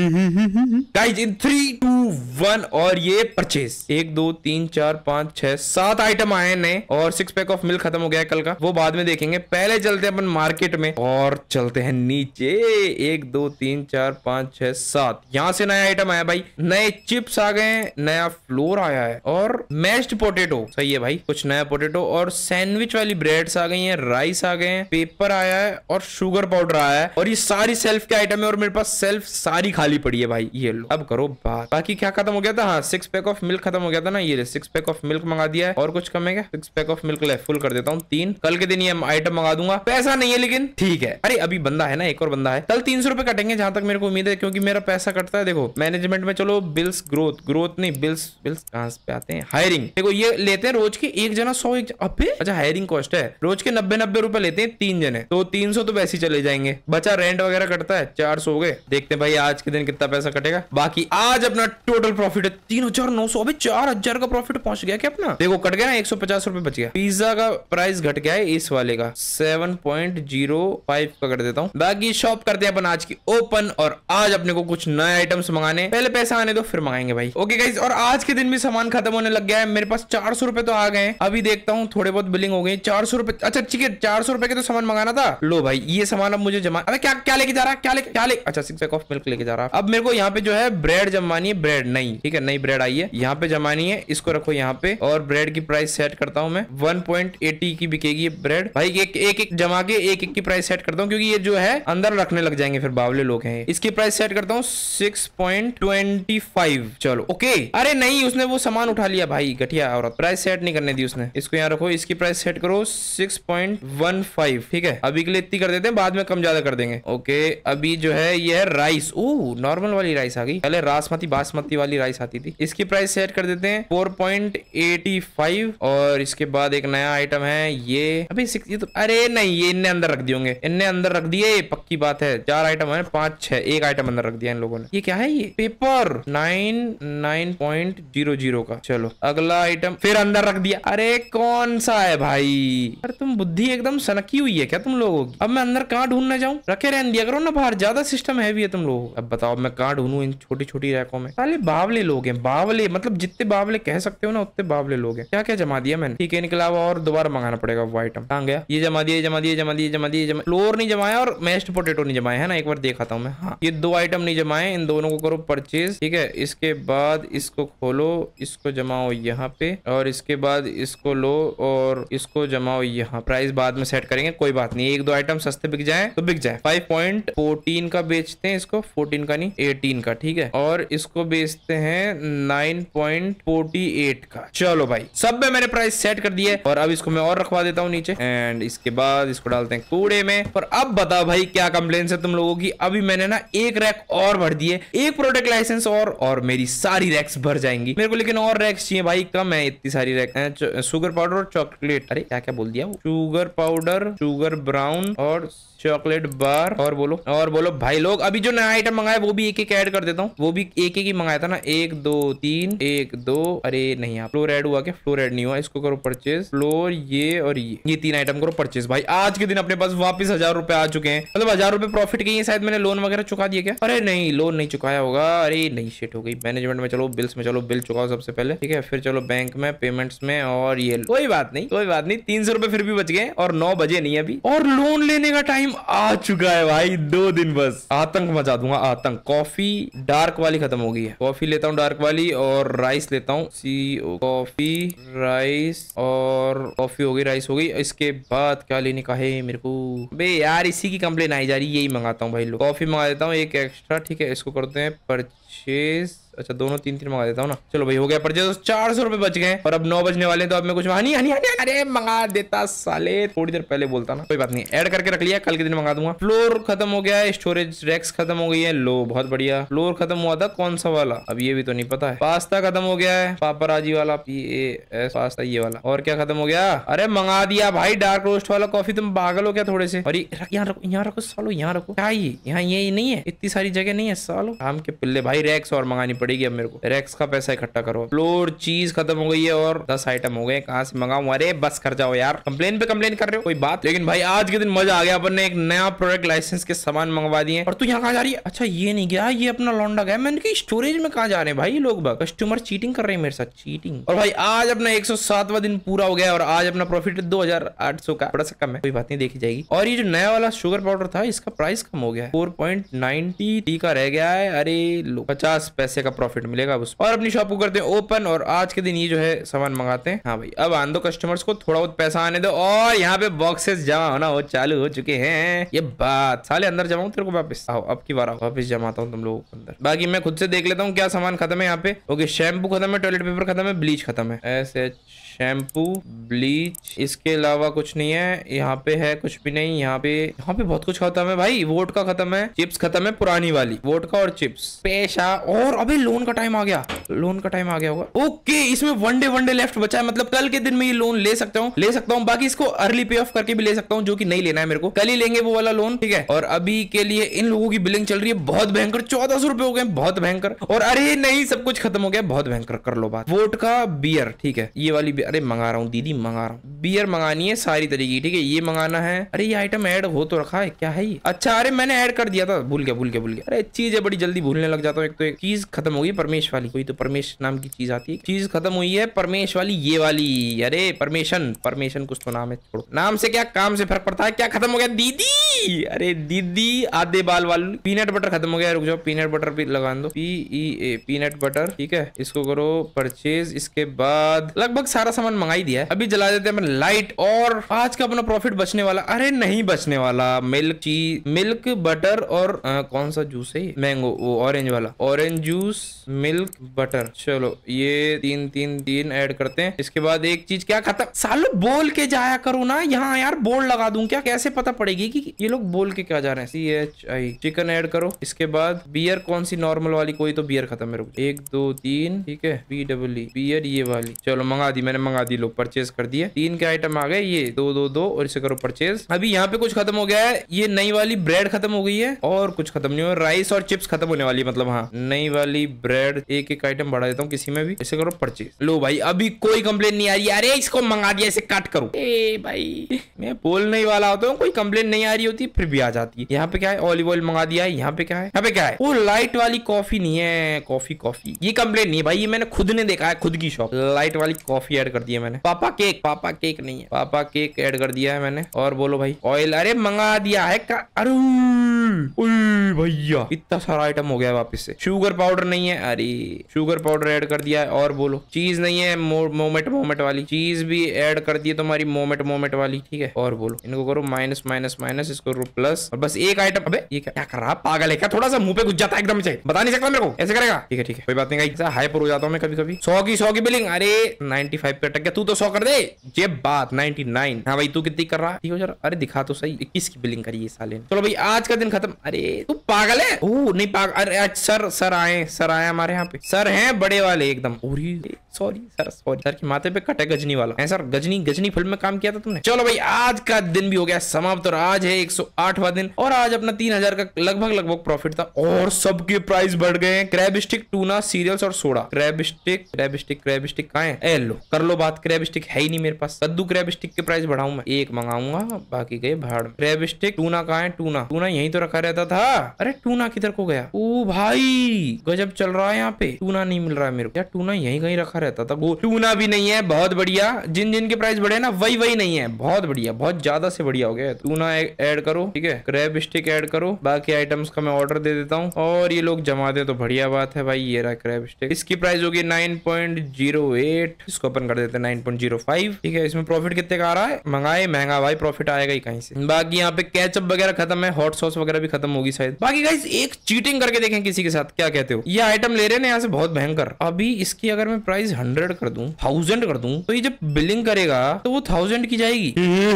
गाइस इन 3 2 1। और ये परचेज 1 2 3 4 5 6 7 आइटम आए नए, और 6 पैक ऑफ मिल्क खत्म हो गया है कल का, वो बाद में देखेंगे। पहले चलते हैं अपन मार्केट में और चलते हैं नीचे। 1 2 3 4 5 6 7, यहाँ से नया आइटम आया भाई। नए चिप्स आ गए, नया फ्लोर आया है, और मैश्ड पोटेटो। सही है भाई, कुछ नया पोटेटो और सैंडविच वाली ब्रेड्स आ गई है, राइस आ गए हैं, पेपर आया है और शुगर पाउडर आया है। और ये सारी सेल्फ के आइटम है, और मेरे पास सेल्फ सारी खाली पड़ी है भाई। ये लो, अब करो बात। बाकी क्या खत्म हो गया था? हाँ 6 पैक ऑफ मिल्क खत्म हो गया था ना, ये 6 पैक ऑफ मिल्क मंगा दिया है। और कुछ कम है क्या? 6 पैक ऑफ मिल्क ले फुल कर देता हूँ 3। कल के दिन ये आइटम मंगा दूंगा। पैसा नहीं है लेकिन ठीक है। अरे अभी बंदा है ना, एक और बंदा है। कल 300 रुपए कटेंगे जहां तक मेरे को उम्मीद है, क्योंकि मेरा पैसा कटता है। देखो मैनेजमेंट में चलो, बिल्स ग्रोथ नहीं, बिल्स कहां पे आते हैं? हायरिंग। देखो ये लेते हैं रोज के एक जना 100 अबे अच्छा हायरिंग कॉस्ट है, रोज के 90 रुपए लेते हैं 3 जने, तो 300 तो वैसे ही चले जाएंगे। बचा रेंट वगैरह कटता है, 400 हो गए। देखते हैं भाई आज के दिन कितना पैसा कटेगा। बाकी आज अपना टोटल प्रॉफिट है 3900। अबे 4000 का प्रॉफिट पहुंच गया क्या अपना? देखो कट गया ना, 150 रुपए बच गया। पिज्जा का प्राइस घट गया है इस वाले का, 7.05 का कर देता हूँ। बाकी शॉप करते हैं अपन आज की ओपन, और आज अपने को कुछ नए आइटम्स मंगाने, पहले पैसा आने दो फिर मंगाएंगे भाई। ओके गाइस, और आज के दिन भी सामान खत्म होने लग गया है। मेरे पास 400 रुपए तो आ गए। अभी देखता हूँ, थोड़े बहुत बिलिंग हो गई। 400 रुपए, अच्छा ठीक है, 400 रुपए के तो सामान मंगाना था। लो भाई ये सामान अब मुझे जमा, अबे क्या लेके जा रहा है? क्या ले अच्छा 6 पैक ऑफ मिल्क लेके जा रहा है। अब मेरे को यहाँ पे जो है ब्रेड जमानी है, ब्रेड नहीं, ठीक है, नई ब्रेड आई है, यहाँ पे जमानी है। इसको रखो यहाँ पे, पे और ब्रेड की प्राइस सेट करता हूँ मैं 1.80 की बिकेगी ये ब्रेड भाई। एक जमा के एक की प्राइस सेट करता हूँ क्योंकि ये जो है अंदर रखने लग जाएंगे फिर बावले लोग हैं। इसकी प्राइस सेट करता हूँ 6.25। चलो ओके। अरे नहीं उसने वो सामान उठा लिया भाई, घटिया औरत, प्राइस सेट नहीं करने दी उसने। इसको यहाँ रखो, इसकी प्राइस सेट करो 6.15। ठीक है अभी के लिए इतनी कर देते हैं, बाद में कम ज्यादा कर देंगे। ओके अभी जो है ये है राइस। ओह नॉर्मल वाली राइस आ गई, पहले रासमती बासमती वाली राइस आती थी। इसकी प्राइस सेट कर देते हैं 4.85। और इसके बाद एक नया आइटम है ये, अभी ये तो, अरे नहीं ये इनने अंदर रख दिए होंगे, इनने अंदर रख दिए पक्की बात है। 4 आइटम है, 5 6, एक आइटम अंदर रख दिया इन लोगों ने। ये क्या है ये पेपर 9.00 का। चलो अगला आइटम फिर अंदर रख दिया। अरे कौन सा है भाई, अरे तुम बुद्धि एकदम सनकी हुई है क्या तुम लोगों की। अब मैं अंदर कहाँ ढूंढने जाऊँ, रखे रहने दिया करो ना बाहर, ज्यादा सिस्टम हैवी है तुम लोगों। अब बताओ मैं कहाँ ढूंढूं इन छोटी छोटी रैकों में। साले बावले लोग हैं, बावले मतलब जितने बावले कह सकते हो ना उतने बावले लोग हैं। क्या क्या जमा दिया मैंने, ठीक है इनके अलावा और दोबारा मंगाना पड़ेगा वो आइटम। कहाँ गया ये, जमा दिए जमा दिए जमा दिए जमा दिए जमा, फ्लोर नहीं जमाया और मैश्ड पोटैटो नहीं जमाया है ना, एक बार देखाता हूँ मैं। हाँ ये 2 आइटम नहीं जमाए, इन दोनों को करो परचेज। ठीक है इसके बाद इसको खोलो, इसको जमाओ यहाँ पे और इसके बाद इसको लो और इसको जमाओ यहाँ। प्राइस बाद में सेट करेंगे, कोई बात नहीं, 1-2 आइटम सस्ते बिक जाए तो बिक जाए। 5.14 का बेचते हैं इसको, 14 का नहीं 18 का। ठीक है और इसको बेचते हैं 9.48 का। चलो भाई सब में मैंने प्राइस सेट कर दिया है और अब इसको मैं और रखवा देता हूँ नीचे एंड इसके बाद इसको डालते हैं कूड़े में। और अब बताओ भाई क्या कंप्लेन है तुम लोगों की। अभी मैंने ना एक रैक और भर दिए, एक प्रोडक्ट लाइसेंस और मेरी सारी रैक्स भर जाएंगी मेरे को, लेकिन और रैक्स चाहिए भाई, कम है इतनी सारी रैक। शुगर पाउडर और चॉकलेट, अरे क्या क्या बोल दिया वो, शुगर पाउडर, शुगर ब्राउन और चॉकलेट बार। और बोलो भाई लोग। अभी जो नया आइटम मंगाया वो भी एक ऐड कर देता हूँ, वो भी एक ही मंगाया था ना, 1 2 3 1 2। अरे नहीं यहाँ फ्लोर ऐड हुआ क्या, फ्लोर ऐड नहीं हुआ, इसको करो परचेज, फ्लोर ये और ये 3 आइटम करो परचेज। भाई आज के दिन अपने पास वापस 1000 रुपए आ चुके हैं, मतलब 1000 रुपए प्रॉफिट के। शायद मैंने लोन वगैरह चुका दिया क्या, अरे नहीं लोन नहीं चुकाया होगा। अरे नहीं शिट हो गई, मैनेजमेंट में चलो, बिल्स में चलो, बिल चुकाओ सबसे पहले। ठीक है फिर चलो बैंक में, पेमेंट्स में और ये कोई बात नहीं 300 रुपए फिर भी बच गए और 9 बजे नहीं अभी, और लोन लेने का टाइम आ चुका है भाई। 2 दिन बस आतंक मचा दूंगा, आतंक। कॉफी डार्क वाली खत्म हो गई है, कॉफी लेता हूँ डार्क वाली और राइस लेता हूँ, कॉफी राइस और कॉफी हो गई, राइस हो गई। इसके बाद क्या लेने का है मेरे को, बे यार इसी की कंप्लेन आई जा रही है, यही मंगाता हूँ भाई लोग। कॉफी मंगा देता हूँ एक एक्स्ट्रा। ठीक है इसको करते हैं परचेज, अच्छा दोनों 3 मंगा देता हूँ ना। चलो भाई हो गया परचेज, 400 रुपए बच गए और अब 9 बजने वाले हैं तो अब मैं कुछ हनी अरे मंगा देता साले, थोड़ी देर पहले बोलता ना, कोई बात नहीं, ऐड करके रख लिया, कल के दिन मंगा दूंगा। फ्लोर खत्म हो गया है, स्टोरेज रैक्स खत्म हो गई है, लो बहुत बढ़िया। फ्लोर खत्म हुआ था कौन सा वाला, अब ये भी तो नहीं पता है। पास्ता खत्म हो गया है, पापराजी वाला, PAS पास्ता ये वाला। और क्या खत्म हो गया, अरे मंगा दिया भाई डार्क रोस्ट वाला कॉफी। तुम पागल हो क्या थोड़े से, और यहाँ रखो सालो, यहाँ रखो, क्या ये यहाँ ये नहीं है, इतनी सारी जगह नहीं है सालो, आम के पिल्ले। भाई रैक्स और मंगानी पड़ेगी अब मेरे को, रैक्स का पैसा इकट्ठा करो। फ्लोर चीज खत्म हो गई है और 10 आइटम हो गए, कहाँ से मंगाऊं। अरे बस कर जाओ यार, कंप्लेन पे कंप्लेन कर रहे हो, कोई बात। लेकिन भाई आज के दिन मजा आ गया, अपन ने एक नया प्रोडक्ट लाइसेंस के सामान मंगवा दिए। और तू यहाँ कहाँ जा रही है, अच्छा ये नहीं गया, ये अपना लौंडा गया। मैंने कहा स्टोरेज में कहाँ जा रहे हैं भाई लोग, कस्टमर चीटिंग कर रहे हैं मेरे साथ, चीटिंग। और भाई आज अपना 107वां दिन पूरा हो गया और आज अपना प्रॉफिट 2800 का, थोड़ा सा कम है, कोई बात नहीं देखी जाएगी। और ये जो नया वाला शुगर पाउडर था इसका प्राइस कम हो गया है, 4.90 का रह गया है। अरे लो 50 पैसे का प्रॉफिट मिलेगा उस। और अपनी शॉप को करते हैं ओपन और आज के दिन ये जो है सामान मंगाते हैं। हाँ भाई अब आने दो कस्टमर्स को, थोड़ा बहुत पैसा आने दो। और यहाँ पे बॉक्सेस जमा होना हो चालू हो चुके हैं। ये बात साले अंदर जमाऊं तेरे को वापस, आओ अब की बार आओ, वापस जमाता हूँ तुम लोगों को अंदर। बाकी मैं खुद से देख लेता हूँ क्या सामान खत्म है यहाँ पे। ओके शैम्पू खत्म है, टॉयलेट पेपर खत्म है, ब्लीच खत्म है, ऐसे शैम्पू ब्लीच, इसके अलावा कुछ नहीं है। यहाँ पे है कुछ भी नहीं, यहाँ पे बहुत कुछ खत्म है भाई। वोडका खत्म है, चिप्स खत्म है, पुरानी वाली वोडका और चिप्स, पेशा। और अबे लोन का टाइम आ गया, लोन का टाइम आ गया होगा। ओके इसमें वन डे लेफ्ट बचा है, मतलब कल के दिन में ये लोन ले सकता हूँ। बाकी इसको अर्ली पे ऑफ करके भी ले सकता हूँ, जो कि नहीं लेना है मेरे को, कल ही लेंगे वो वाला लोन। ठीक है और अभी के लिए इन लोगों की बिलिंग चल रही है बहुत भयंकर, 1400 रुपए हो गए, बहुत भयंकर। और अरे नहीं सब कुछ खत्म हो गया, बहुत भयंकर, कर लो बात। वोडका बियर, ठीक है ये वाली, अरे मंगा रहा हूँ दीदी, मंगा रहा हूँ। बियर मंगानी है सारी तरीके, ठीक है ये मंगाना है। अरे ये आइटम ऐड हो तो रखा है, क्या है ये, अच्छा अरे मैंने ऐड कर दिया था, भूल गया। अरे चीज है बड़ी जल्दी भूलने लग जाता हूँ, एक तो एक चीज खत्म खत्म होगी परमेश वाली, कोई तो परमेश नाम की चीज आती है, चीज खत्म हुई है परमेश वाली, ये वाली, अरे परमेशन कुछ तो नाम है, छोड़ो नाम से क्या काम से फर्क पड़ता है। क्या खत्म हो गया दीदी, अरे दीदी आधे बाल वाली। पीनट बटर खत्म हो गया, रुक जाओ पीनट बटर भी लगा दो, PEA पीनट बटर, ठीक है इसको करो परचेज। इसके बाद लगभग सारा सामान मंगा ही दिया है, अभी जला देते हैं लाइट। और आज का अपना प्रॉफिट बचने वाला, अरे नहीं बचने वाला, मिल्क बटर और कौन सा जूस है, मैंगो, वो ऑरेंज वाला, ऑरेंज जूस मिल्क बटर। चलो ये तीन ऐड करते हैं। इसके बाद एक चीज क्या खत्म, सालो बोल के जाया करो ना यहाँ यार, बोर्ड लगा दूं क्या, कैसे पता पड़ेगी कि ये लोग बोल के क्या जा रहे हैं। CHI चिकन ऐड करो। इसके बाद बियर, कौन सी नॉर्मल वाली, कोई तो बियर खत्म है, 1 2 3, ठीक है BEE बियर ये वाली। चलो मंगा दी मैंने, मंगा दी, लो परचेज कर दिए। 3 के आइटम आ गए, ये 2 2 2 और इसे करो परचेज। अभी यहाँ पे कुछ खत्म हो गया है, ये नई वाली ब्रेड खत्म हो गई है और कुछ खत्म नहीं हुआ, राइस और चिप्स खत्म होने वाली, मतलब हाँ नई वाली ब्रेड। एक आइटम बढ़ा देता हूँ किसी में भी, इसे करो परचेज। लो भाई अभी कोई कंप्लेन नहीं आ रही, अरे इसको मंगा दिया, इसे काट करो। ए भाई मैं बोलने ही वाला होता हूँ, कोई कंप्लेन नहीं आ रही होती फिर भी आ जाती है। यहाँ पे क्या है, ऑलिव ऑयल मंगा दिया है। यहाँ पे क्या है, यहाँ पे क्या है, वो लाइट वाली कॉफी नहीं है, कॉफी ये कंप्लेन नहीं है भाई, ये मैंने खुद ने देखा है, खुद की शॉप, लाइट वाली कॉफी ऐड कर दी है मैंने। पापा केक नहीं है, पापा केक ऐड कर दिया है मैंने। और बोलो भाई ऑयल, अरे मंगा दिया है का, अरे भैया इतना सारा आइटम हो गया है वापस से। शुगर पाउडर नहीं है, अरे शुगर पाउडर ऐड कर दिया है। और बोलो चीज नहीं है, मोमेट वाली चीज भी ऐड कर दी है तुम्हारी, मोमेट वाली, ठीक है। और बोलो इनको करो माइनस, इसको करो प्लस, और बस एक आइटम। अबे ये क्या कर रहा, पागल है क्या, थोड़ा सा मुंह पे घुस जाता है एकदम से, बता नहीं सकता मेरे को, ऐसे करेगा, ठीक है कोई बात नहीं, ऐसा हाइपर हो जाता हूं मैं कभी 100 की बिलिंग, अरे 95 पे अटक गया, तू तो 100 कर दे, ये बात 99। हाँ भाई तू कितनी कर रहा, ठीक हो जरा, अरे दिखा तो सही 21 की बिलिंग करी है साले ने। चलो भाई आज का दिन खत्म। अरे तू पागल है, ओ नहीं पागल, अरे सर आए हमारे यहाँ पे, सर हैं बड़े वाले एकदम, सॉरी सर के माथे पे कटे गजनी वाला है सर, गजनी फिल्म में काम किया था तुमने। चलो भाई आज का दिन भी हो गया समाप्त, और आज है 108वां दिन, और आज अपना 3000 का लगभग प्रॉफिट था, और सबके प्राइस बढ़ गए हैं। क्रैब स्टिक, टूना, सीरियल्स और सोडा। क्रैब स्टिक कहाँ है, ए लो कर लो बात, क्रैब स्टिक है ही नहीं मेरे पास, कद्दू क्रैब स्टिक के प्राइस बढ़ाऊं मैं, एक मंगाऊंगा बाकी गए भाड़ में। क्रैब स्टिक, टूना कहाँ है, टूना यहीं तो रखा रहता था, अरे टूना किधर को गया, ओ भाई गजब चल रहा है यहाँ पे, टूना नहीं मिल रहा है मेरे को, टूना यहीं कहीं रखा रहता था, वो टूना भी नहीं है, बहुत बढ़िया, जिन के प्राइस बढ़े ना वही नहीं है, बहुत बढ़िया, बहुत ज्यादा से बढ़िया हो गया। टूना ऐड करो, ठीक है, क्रैब स्टिक ऐड करो, बाकी आइटम्स का मैं ऑर्डर दे देता हूँ, और ये लोग जमा दे तो बढ़िया बात है भाई। ये रहा क्रैब स्टिक, इसकी प्राइस होगी 9.08, इसको अपन कर देते हैं 9.05, ठीक है। इसमें प्रॉफिट कितने का आ रहा है, मंगाए महंगा भाई, प्रॉफिट आएगा ही कहीं से। बाकी यहाँ पे केचप वगैरह खत्म है, हॉट सॉस वगैरह भी खत्म होगी शायद। बाकी गाइस एक चीटिंग करके देखें किसी के साथ, क्या कहते हो, ये आइटम ले रहे हैं यहाँ से बहुत भयंकर, अभी इसकी अगर मैं प्राइस 100 कर दूं, 1000 कर दूं, तो ये जब बिलिंग करेगा तो वो 1000 की जाएगी।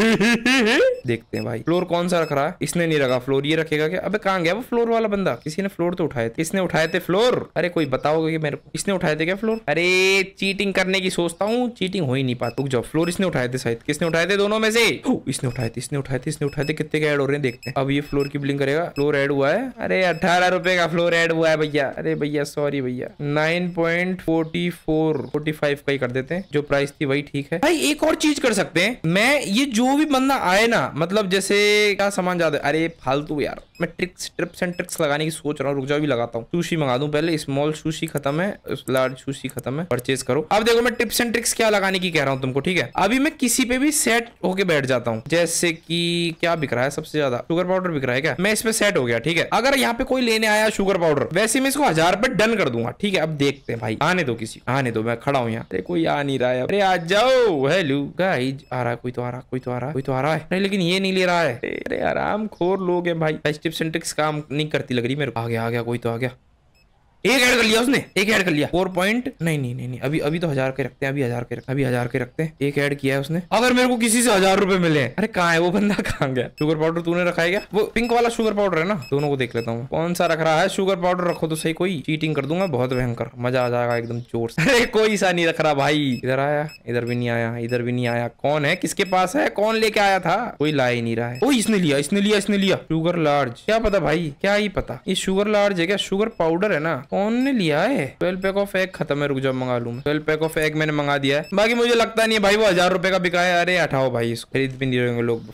देखते हैं भाई, फ्लोर कौन सा रख रहा है, इसने नहीं रखा फ्लोर, ये रखेगा क्या, अबे कहाँ गया वो फ्लोर वाला बंदा, किसी ने फ्लोर तो उठाए थे, इसने उठाए थे फ्लोर, अरे कोई बताओगे कि मेरे को, इसने उठाए थे क्या फ्लोर, अरे चीटिंग करने की सोचता हूँ, चीटिंग हो ही नहीं पाती, रुक जाओ, फ्लोर इसने उठाए थे शायद, किसने उठाए थे दोनों में से, इसने उठाए थे, कितने के ऐड हो रहे हैं देखते हैं। अब ये फ्लोर की बिलिंग करेगा, फ्लोर ऐड हुआ है, अरे 18 रुपए का फ्लोर ऐड हुआ है भैया, अरे भैया सॉरी भैया, 9.45 का ही कर देते हैं, जो प्राइस थी वही ठीक है भाई। एक और चीज कर सकते हैं, मैं ये जो भी बंदा आए ना, मतलब जैसे क्या सामान ज्यादा, अरे फालतू यार, मैं ट्रिप्स एंड ट्रिक्स लगाने की सोच रहा हूँ, रुक जाओ भी लगाता हूँ। सुशी मंगा दूं पहले, स्मॉल सुशी खत्म है, लार्ज सुशी खत्म है, परचेज करो। अब देखो मैं टिप्स एंड ट्रिक्स क्या लगाने की कह रहा हूँ तुमको, ठीक है। अभी मैं किसी पे भी सेट होके बैठ जाता हूँ, जैसे कि क्या बिक रहा है सबसे ज्यादा, शुगर पाउडर बिक रहा है क्या, मैं इस पे सेट हो गया, ठीक है। अगर यहाँ पे कोई लेने आया शुगर पाउडर, वैसे मैं इसको 1000 पे डन कर दूंगा, ठीक है। अब देखते हैं भाई, आने दो किसी, आने दो, मैं खड़ा हूँ यहाँ, अरे कोई आ नहीं रहा है, अरे आ जाओ, हेलो गाइस, आ रहा है कोई तो आ रहा है, नहीं लेकिन ये नहीं ले रहा है, अरे आराम खोर लोग हैं भाई, टिप्स एंड ट्रिक्स काम नहीं करती लग रही मेरे को। आ गया कोई तो आ गया, एक ऐड कर लिया उसने, एक ऐड कर लिया 4 पॉइंट, नहीं अभी तो 1000 के रखते हैं, अभी 1000 के रखते हैं, एक ऐड किया है उसने। अगर मेरे को किसी से 1000 रुपए मिले, अरे कहाँ है वो बंदा, कहाँ गया, शुगर पाउडर तूने रखा है क्या, वो पिंक वाला शुगर पाउडर है ना, दोनों को देख लेता हूँ कौन सा रख रहा है, शुगर पाउडर रखो तो सही, कोई चीटिंग कर दूंगा बहुत भयंकर, मजा आ जाएगा एकदम जोर से। अरे कोई सा नहीं रख रहा भाई, इधर आया, इधर भी नहीं आया, कौन है, किसके पास है, कौन लेके आया था, कोई ला ही नहीं रहा है, ओ इसने लिया शुगर लार्ज, क्या पता भाई, क्या ही पता, ये शुगर लार्ज है क्या, शुगर पाउडर है ना, कौन ने लिया है? 12 पैक ऑफ एग खत्म है, रुक जाओ मंगा लूं। 12 पैक ऑफ एग मैंने मंगा दिया है। बाकी मुझे लगता नहीं है भाई वो 1000 रुपए का बिका है। अरे हटाओ भाई, इसको खरीद भी नहीं रहेंगे लोग।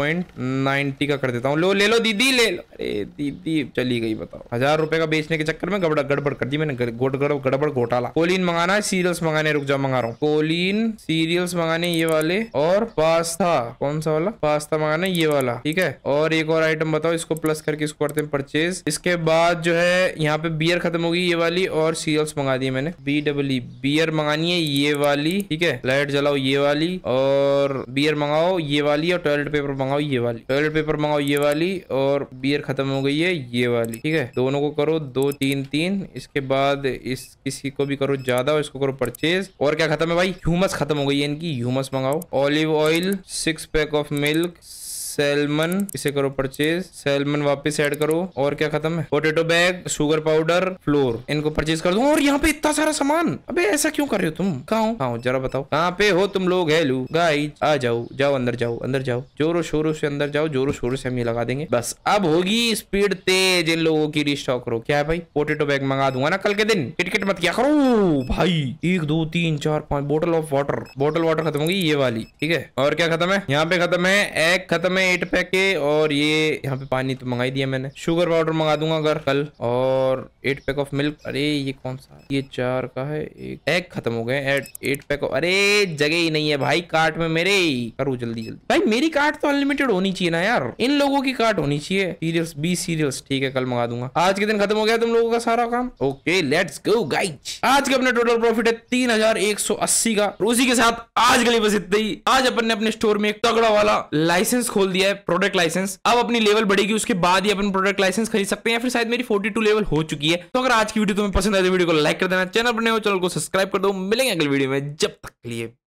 4.90 का कर देता हूँ। लो ले लो दीदी, ले लो। अरे दीदी चली गई, बताओ। 1000 रुपए का बेचने के चक्कर में गड़बड़ कर दी मैंने, गड़बड़ घोटाला। कोलिन मंगाना है, सीरियल्स मंगाने, रुक जाओ मंगा रहा हूँ। कोलिन सीरियल्स मंगाने ये वाले, और पास्ता कौन सा वाला पास्ता मंगाना है, ये वाला, ठीक है। और एक और आइटम बताओ, इसको प्लस करके इसको करते हैं परचेज। इसके बाद जो है यहाँ पे बियर खत्म होगी ये वाली, और सीरियल्स मंगा दिए मैंने। बियर मंगानी है ये वाली, ठीक है। लाइट जलाओ ये वाली, और बियर मंगाओ ये वाली, और टॉयलेट पेपर मंगाओ ये वाली। टॉयलेट पेपर मंगाओ ये वाली, और बियर खत्म हो गई है ये वाली, ठीक है। दोनों को करो 2 3 3। इसके बाद इस किसी को भी करो ज्यादा, इसको करो परचेज। और क्या खत्म है भाई? ह्यूमस खत्म हो गई है इनकी, ह्यूमस मंगाओ। Olive oil 6 pack of milk, salmon इसे करो परचेज, सैल्मन वापस ऐड करो। और क्या खत्म है? Potato bag, sugar powder, flour, इनको परचेज कर दो। और यहाँ पे इतना सारा सामान, अबे ऐसा क्यों कर रहे हो तुम? कहाँ हो जरा बताओ, कहाँ पे हो तुम लोग? हेलो गाइस, आ जाओ जाओ अंदर जाओ, अंदर जाओ, जोरों शोरों से अंदर जाओ, जोरों शोरों से हम ये लगा देंगे। बस अब होगी स्पीड तेज इन लोगों की। रिस्टॉक करो। क्या है भाई? पोटैटो बैग मंगा दूंगा ना कल के दिन, किटकिट मत क्या करो भाई। 1 2 3 4 5 बोतल ऑफ वाटर, बोतल वाटर खत्म होगी ये वाली, ठीक है। और क्या खत्म है? यहाँ पे खत्म है एग, खत्म है 8 पैक के, और ये यहाँ पे पानी तो मंगाई दिया मैंने। शुगर पाउडर मंगा दूंगा अगर कल, और 8 पैक ऑफ मिल्क। अरे ये कौन सा? ये 4 का है। एक एग खत्म हो गए। 8 पैक। अरे जगह ही नहीं है भाई कार्ट में मेरे। करो जल्दी जल्दी भाई, मेरी कार्ट तो अनलिमिटेड होनी चाहिए ना यार, इन लोगों की कार्ट होनी चाहिए। सीरियल्स 20 सीरियल्स, ठीक है कल मंगा दूंगा। आज के दिन खत्म हो गया तुम लोगों का सारा काम। Okay let's go guys. आज के अपने टोटल प्रॉफिट है 3180 का। उसी के साथ आज के लिए बस इतना ही। आज अपन ने अपने स्टोर में एक तगड़ा वाला लाइसेंस खोल दिया है, प्रोडक्ट लाइसेंस। अब अपनी लेवल बढ़ेगी, उसके बाद ही अपन प्रोडक्ट लाइसेंस खरीद सकते हैं, या फिर शायद मेरी 42 लेवल हो चुकी है। तो अगर आज की वीडियो तुम्हें पसंद आए तो वीडियो को लाइक कर देना, चैनल पर नए हो चैनल को सब्सक्राइब कर दो। मिलेंगे अगली वीडियो में, जब तक के लिए